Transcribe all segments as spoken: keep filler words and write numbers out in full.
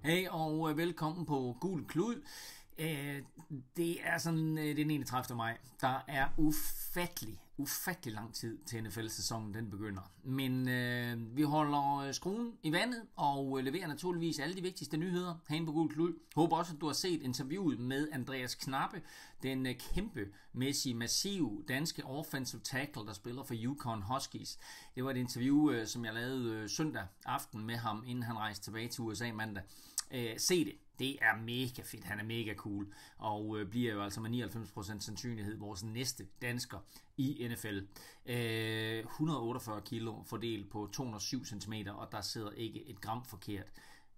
Hej og velkommen på Gul Klud. Det er sådan den enogtredivte maj. Der er ufattelig, ufattelig lang tid til N F L-sæsonen den begynder. Men øh, vi holder skruen i vandet og leverer naturligvis alle de vigtigste nyheder herinde på Gul Klud. Håber også, at du har set interviewet med Andreas Knappe, den kæmpemæssige, massive danske offensive tackle, der spiller for Yukon Huskies. Det var et interview, som jeg lavede søndag aften med ham, inden han rejste tilbage til U S A mandag. Øh, se det. Det er mega fedt. Han er mega cool. Og øh, bliver jo altså med nioghalvfems procent sandsynlighed vores næste dansker i N F L. Øh, et hundrede og otteogfyrre kilo fordelt på to hundrede og syv centimeter, og der sidder ikke et gram forkert.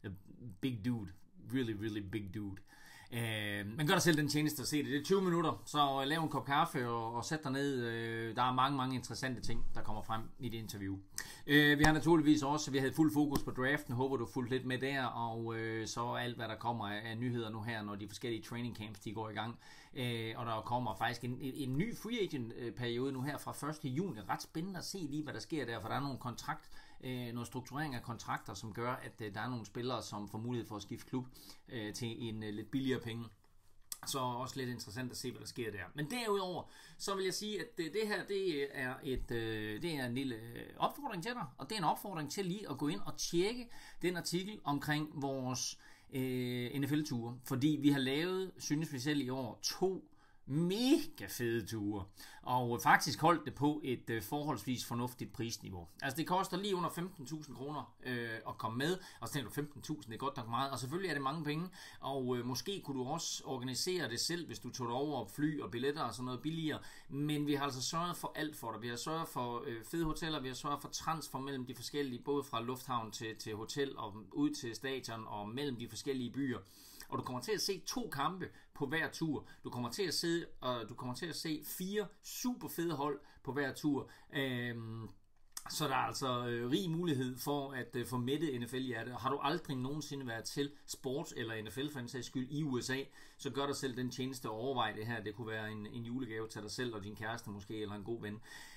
Big dude. Really, really big dude. Øh, men gør dig selv den tjeneste at se det. Det er tyve minutter, så lav en kop kaffe og, og sæt dig ned. Øh, der er mange, mange interessante ting, der kommer frem i det interview. Øh, vi har naturligvis også, vi havde fuld fokus på draften. Håber du fulgte lidt med der, og øh, så alt, hvad der kommer af, af nyheder nu her, når de forskellige training camps, de går i gang. Øh, og der kommer faktisk en, en ny free agent periode nu her fra første juni. Ret spændende at se lige, hvad der sker der, for der er nogle kontrakt, øh, noget strukturering af kontrakter, som gør, at øh, der er nogle spillere, som får mulighed for at skifte klub øh, til en øh, lidt billigere penge. Så også lidt interessant at se, hvad der sker der. Men derudover, så vil jeg sige, at det, det her, det er, et, det er en lille opfordring til dig, og det er en opfordring til lige at gå ind og tjekke den artikel omkring vores øh, N F L-ture. Fordi vi har lavet, synes vi selv i år, to mega fede ture, og faktisk holdt det på et øh, forholdsvis fornuftigt prisniveau. Altså det koster lige under femten tusind kroner øh, at komme med, og så tænker du femten tusind, det er godt nok meget, og selvfølgelig er det mange penge, og øh, måske kunne du også organisere det selv, hvis du tog det over fly og billetter og sådan noget billigere, men vi har altså sørget for alt for dig. Vi har sørget for øh, fede hoteller, vi har sørget for transfer mellem de forskellige, både fra lufthavn til, til hotel og ud til stadion og mellem de forskellige byer. Og du kommer til at se to kampe på hver tur. Du kommer til at se, uh, du kommer til at se fire super fede hold på hver tur. Øhm, så der er altså øh, rig mulighed for at øh, få mættet N F L-hjerte. Har du aldrig nogensinde været til sport eller N F L for en sags skyld i U S A, så gør dig selv den tjeneste at overveje det her. Det kunne være en, en julegave til dig selv og din kæreste måske, eller en god ven.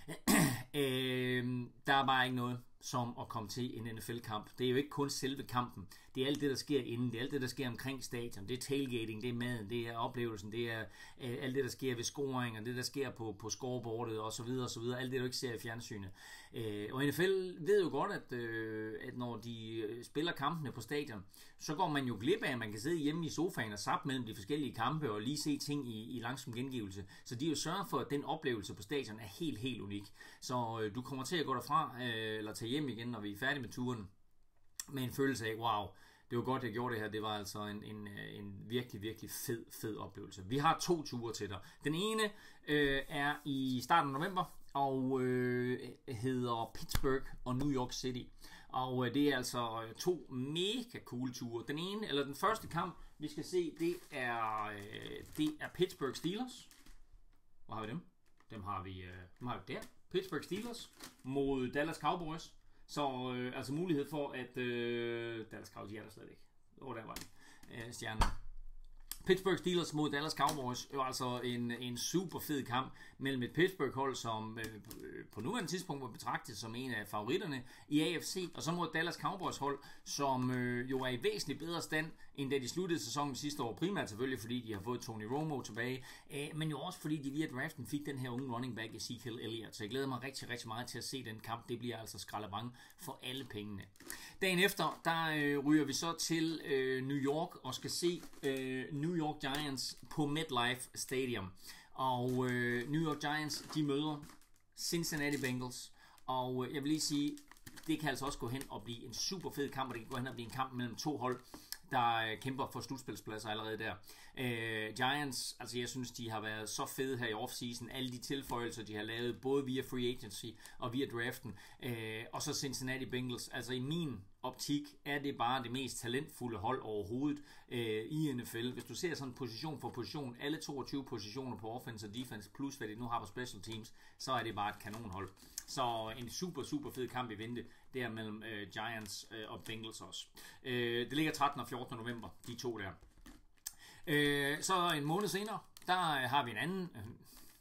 øh, der er bare ikke noget som at komme til en N F L-kamp. Det er jo ikke kun selve kampen. Det er alt det, der sker inden. Det er alt det, der sker omkring stadion. Det er tailgating, det er maden, det er oplevelsen, det er øh, alt det, der sker ved scoring, og det, der sker på, på scoreboardet, og så videre, og så videre. Alt det, du ikke ser i fjernsynet. Øh, og N F L ved jo godt, at, øh, at når de spiller kampene på stadion, så går man jo glip af, at man kan sidde hjemme i sofaen og zappe mellem de forskellige kampe, og lige se ting i, i langsom gengivelse. Så de jo sørger for, at den oplevelse på stadion er helt, helt unik. Så øh, du kommer til at gå derfra, øh, eller tage hjem igen, når vi er færdige med turen, med en følelse af, wow, det var godt, jeg gjorde det her. Det var altså en, en, en virkelig, virkelig fed, fed oplevelse. Vi har to ture til dig. Den ene øh, er i starten af november, og øh, hedder Pittsburgh og New York City. Og øh, det er altså to mega cool ture. Den ene, eller den første kamp, vi skal se, det er, øh, det er Pittsburgh Steelers. Hvor har vi dem? Dem har vi, øh, dem har vi der. Pittsburgh Steelers mod Dallas Cowboys. Så øh, altså mulighed for, at øh, Dallas Cowboys, de er der slet ikke. Åh, der var den. Øh, stjernen. Pittsburgh Steelers mod Dallas Cowboys var altså en, en super fed kamp mellem et Pittsburgh-hold, som øh, på nuværende tidspunkt var betragtet som en af favoritterne i A F C, og så mod Dallas Cowboys-hold, som øh, jo er i væsentligt bedre stand, end da de sluttede sæsonen sidste år. Primært selvfølgelig, fordi de har fået Tony Romo tilbage, øh, men jo også fordi de via draften fik den her unge running back, Ezekiel Elliott. Så jeg glæder mig rigtig, rigtig meget til at se den kamp. Det bliver altså skraldebang for alle pengene. Dagen efter, der øh, ryger vi så til øh, New York og skal se øh, New York Giants på MetLife Stadium. Og øh, New York Giants, de møder Cincinnati Bengals. Og øh, jeg vil lige sige, det kan altså også gå hen og blive en super fed kamp, og det kan gå hen og blive en kamp mellem to hold, der øh, kæmper for slutspilspladser allerede der. Øh, Giants, altså jeg synes, de har været så fede her i offseason. Alle de tilføjelser, de har lavet, både via free agency og via draften. Øh, og så Cincinnati Bengals, altså i min optik er det bare det mest talentfulde hold overhovedet øh, i N F L. Hvis du ser sådan position for position, alle toogtyve positioner på offense og defense, plus hvad de nu har på special teams, så er det bare et kanonhold. Så en super, super fed kamp i vente, der mellem øh, Giants øh, og Bengals også. Øh, det ligger trettende og fjortende november, de to der. Øh, så en måned senere, der har vi en anden,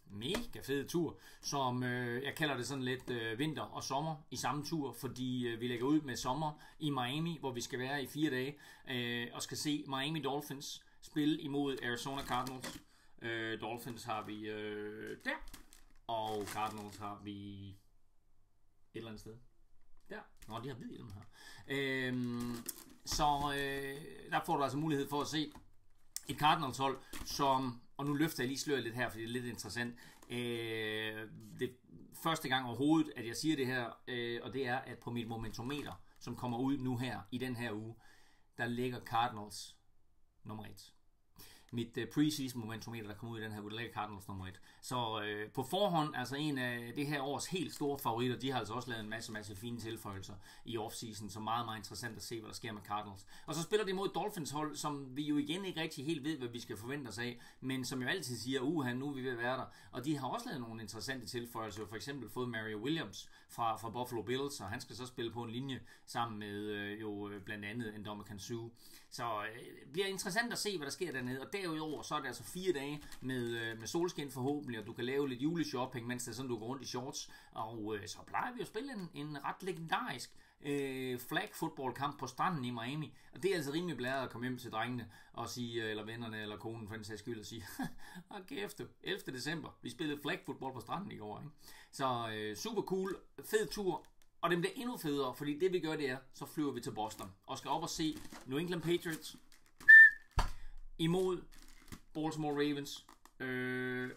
mega fed tur, som øh, jeg kalder det sådan lidt øh, vinter og sommer i samme tur, fordi øh, vi lægger ud med sommer i Miami, hvor vi skal være i fire dage, øh, og skal se Miami Dolphins spille imod Arizona Cardinals. Øh, Dolphins har vi øh, der, og Cardinals har vi et eller andet sted. Der. Nå, de har hvid hjelm her. Øh, så øh, der får du altså mulighed for at se et Cardinals hold, som, og nu løfter jeg lige sløret lidt her, fordi det er lidt interessant. Øh, det er første gang overhovedet, at jeg siger det her, øh, og det er, at på mit momentometer, som kommer ud nu her, i den her uge, der ligger Cardinals nummer et. Mit uh, preseason momentometer, der kommer ud i den her uge, der ligger Cardinals nummer et. Så øh, på forhånd, altså en af det her års helt store favoritter, de har altså også lavet en masse, masse fine tilføjelser i offseason, så meget, meget interessant at se, hvad der sker med Cardinals. Og så spiller de mod Dolphins hold, som vi jo igen ikke rigtig helt ved, hvad vi skal forvente os af, men som jo altid siger, uha, nu er vi ved at være der. Og de har også lavet nogle interessante tilføjelser, for eksempel fået Mario Williams fra, fra Buffalo Bills, og han skal så spille på en linje sammen med øh, jo blandt andet Ndamukong Suh. Så øh, det bliver interessant at se, hvad der sker dernede, og derudover så er det altså fire dage med, øh, med solskin forhåbentlig, og du kan lave lidt juleshopping, mens det er sådan, du går rundt i shorts, og øh, så plejer vi at spille en, en ret legendarisk øh, flag football kamp på stranden i Miami, og det er altså rimelig blæret at komme hjem til drengene og sige, eller vennerne, eller konen for den sags skyld, og sige, okay, efter ellevte december, vi spillede flag football på stranden i går, ikke? Så øh, super cool, fed tur. Og det bliver endnu federe, fordi det vi gør, det er, så flyver vi til Boston og skal op og se New England Patriots imod Baltimore Ravens. Øh,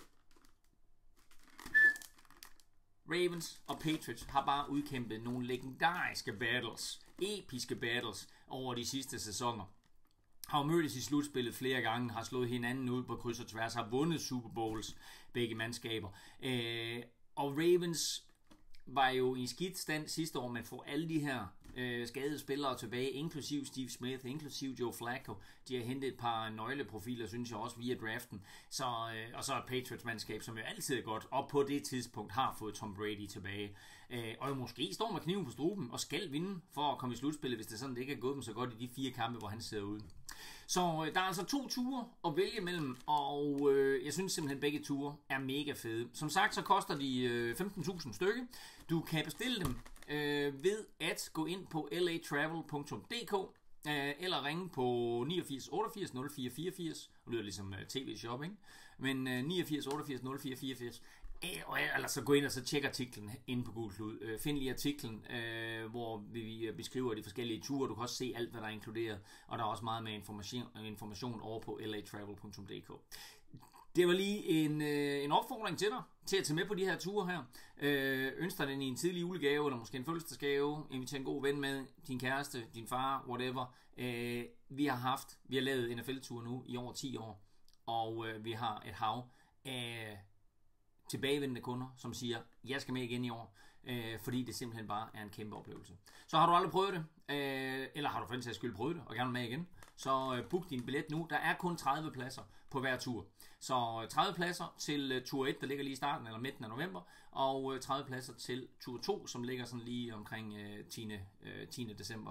Ravens og Patriots har bare udkæmpet nogle legendariske battles, episke battles over de sidste sæsoner. Har mødtes i slutspillet flere gange, har slået hinanden ud på kryds og tværs, har vundet Super Bowls, begge mandskaber. Øh, og Ravens var jo i skidt stand sidste år, men får alle de her øh, skadede spillere tilbage, inklusiv Steve Smith, inklusiv Joe Flacco. De har hentet et par nøgleprofiler, synes jeg også, via draften. Så, øh, og så et Patriots-mandskab, som jo altid er godt, og på det tidspunkt har fået Tom Brady tilbage. Øh, og jo måske står med kniven på struben og skal vinde for at komme i slutspillet, hvis det sådan, det ikke er gået dem så godt i de fire kampe, hvor han sidder ude. Så øh, der er altså to ture at vælge mellem, og øh, jeg synes simpelthen, begge ture er mega fede. Som sagt, så koster de øh, femten tusind stykke. Du kan bestille dem øh, ved at gå ind på l a travel punktum d k øh, eller ringe på niogfirs otteogfirs nul fire fireogfirs. Det lyder ligesom uh, tv-shopping, men øh, niogfirs otteogfirs nul fire fireogfirs. Eller så gå ind og så tjek artiklen inde på Gul Klud. Øh, find lige artiklen, øh, hvor vi beskriver de forskellige ture. Du kan også se alt, hvad der er inkluderet. Og der er også meget mere information, information over på l a travel punktum d k. Det var lige en, øh, en opfordring til dig, til at tage med på de her ture her. Øh, ønsker den i en tidlig julegave, eller måske en fødselsdagsgave. Inviter en god ven med, din kæreste, din far, whatever. Øh, vi har haft, vi har lavet N F L-tur nu i over ti år. Og øh, vi har et hav af tilbagevendende kunder, som siger, jeg skal med igen i år, øh, fordi det simpelthen bare er en kæmpe oplevelse. Så har du aldrig prøvet det, øh, eller har du for den sags skyld prøvet det, og gerne med igen, så øh, book din billet nu. Der er kun tredive pladser på hver tur. Så tredive pladser til uh, tur et, der ligger lige i starten eller midten af november, og uh, tredive pladser til tur to, som ligger sådan lige omkring uh, tiende december.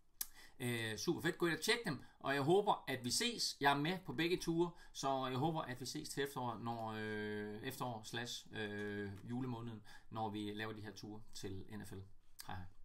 Uh, super fedt, gå ind og tjek dem, og jeg håber, at vi ses. Jeg er med på begge ture, så jeg håber, at vi ses til efterår, når, uh, efterår slash uh, julemåneden, når vi laver de her ture til N F L. Hej hej.